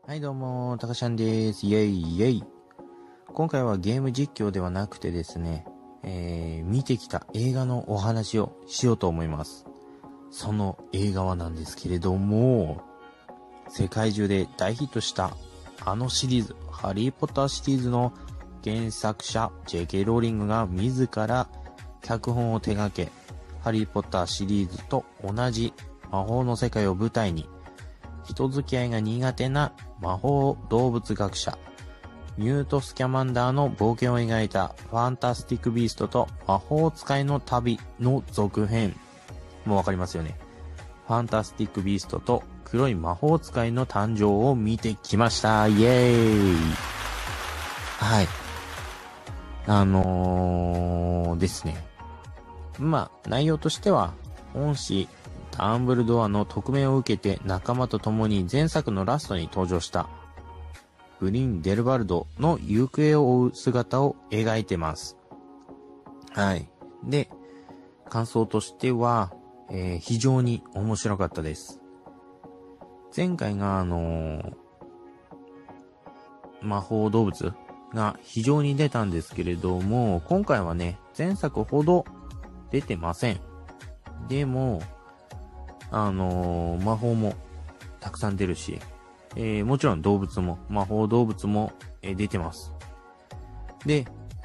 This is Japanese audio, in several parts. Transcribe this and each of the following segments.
はいどうも、たかしゃんです。イェイイェイ。今回はゲーム実況ではなくてですね、見てきた映画のお話をしようと思います。その映画はなんですけれども、世界中で大ヒットしたあのシリーズ、ハリーポッターシリーズの原作者 J.K. ローリングが自ら脚本を手掛け、ハリーポッターシリーズと同じ魔法の世界を舞台に、人付き合いが苦手な魔法動物学者ニュート・スキャマンダーの冒険を描いたファンタスティック・ビーストと魔法使いの旅の続編。もうわかりますよね。ファンタスティック・ビーストと黒い魔法使いの誕生を見てきました。イエーイ。はい。ですね。内容としては恩師ダンブルドアの特命を受けて仲間と共に前作のラストに登場したグリーンデルバルドの行方を追う姿を描いてます。はい。で、感想としては、非常に面白かったです。前回が魔法動物が非常に出たんですけれども、今回はね、前作ほど出てません。でも、魔法もたくさん出るし、もちろん動物も、魔法動物も、出てます。で、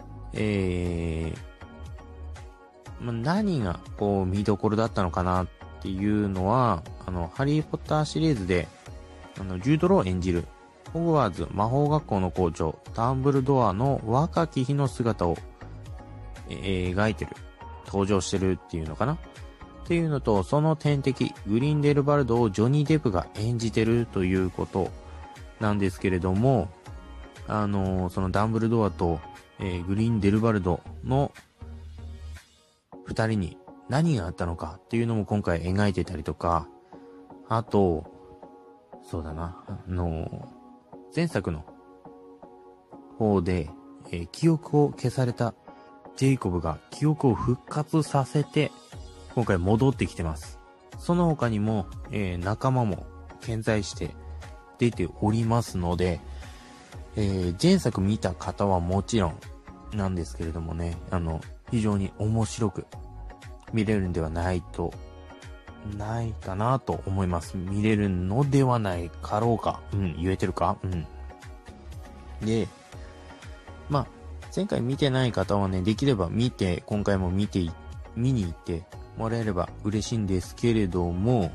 何がこう見どころだったのかなっていうのは、ハリーポッターシリーズで、ジュードロー演じる、ホグワーツ魔法学校の校長、ダンブルドアの若き日の姿を、描いてる、登場してるっていうのかなっていうのと、その天敵、グリンデルバルドをジョニー・デップが演じてるということなんですけれども、そのダンブルドアと、グリンデルバルドの二人に何があったのかっていうのも今回描いてたりとか、あと、そうだな、前作の方で、記憶を消されたジェイコブが記憶を復活させて、今回戻ってきてます。その他にも、仲間も健在して出ておりますので、前作見た方はもちろんなんですけれどもね、非常に面白く見れるんではないかなと思います。見れるのではないかろうか。言えてるか？で、前回見てない方はね、できれば見て、今回も見に行ってもらえれば嬉しいんですけれども、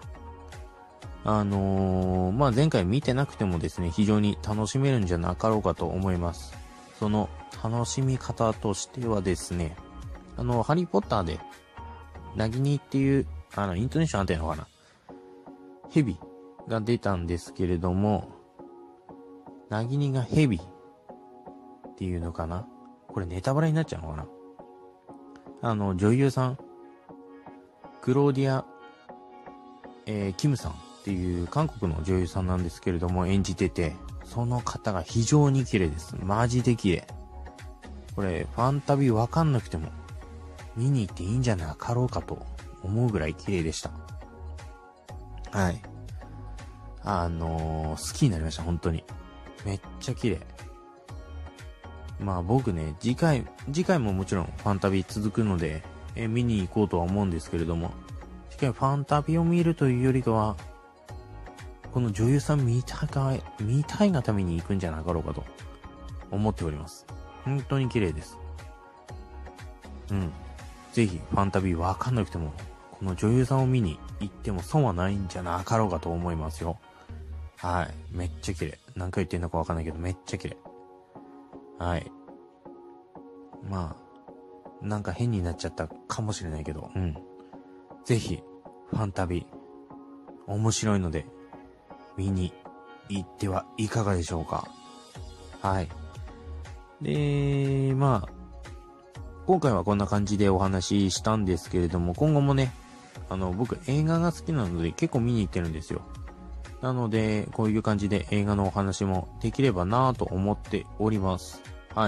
前回見てなくてもですね、非常に楽しめるんじゃなかろうかと思います。その楽しみ方としてはですね、ハリーポッターで、ナギニっていう、イントネーション合ってんのかな？ヘビが出たんですけれども、ナギニがヘビっていうのかな？これネタバレになっちゃうのかな？女優さん、クローディア、キムさんっていう韓国の女優さんなんですけれども演じてて、その方が非常に綺麗です。マジで綺麗。これファンタビわかんなくても見に行っていいんじゃなかろうかと思うぐらい綺麗でした。はい。好きになりました、本当に。めっちゃ綺麗。僕ね、次回ももちろんファンタビ続くので、見に行こうとは思うんですけれども、次回ファンタビを見るというよりかは、この女優さん見たいがために行くんじゃなかろうかと思っております。本当に綺麗です。ぜひファンタビわかんなくても、この女優さんを見に行っても損はないんじゃなかろうかと思いますよ。はい。めっちゃ綺麗。何回言ってんのかわかんないけど、めっちゃ綺麗。はい。なんか変になっちゃったかもしれないけど、ぜひ、ファンタビ、面白いので、見に行ってはいかがでしょうか。はい。で、今回はこんな感じでお話ししたんですけれども、今後もね、僕映画が好きなので結構見に行ってるんですよ。なので、こういう感じで映画のお話もできればなぁと思っております。はい。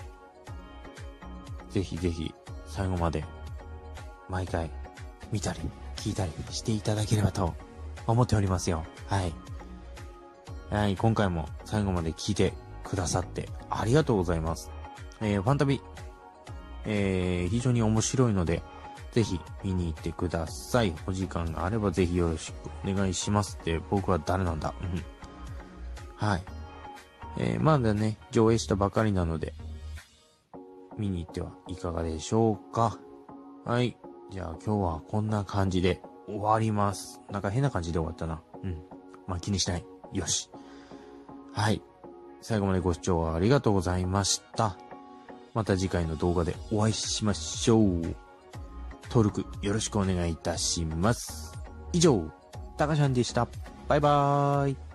ぜひぜひ、最後まで、毎回、見たり、聞いたりしていただければと思っておりますよ。はい。 はい、今回も最後まで聞いてくださってありがとうございます。ファンタビ、非常に面白いので、ぜひ見に行ってください。お時間があればぜひよろしくお願いしますって、僕は誰なんだ。はい。まだね、上映したばかりなので、見に行ってはいかがでしょうか。はい。じゃあ今日はこんな感じで終わります。なんか変な感じで終わったな。まあ気にしない。よし。はい。最後までご視聴ありがとうございました。また次回の動画でお会いしましょう。登録よろしくお願いいたします。以上、たかちゃんでした。バイバーイ。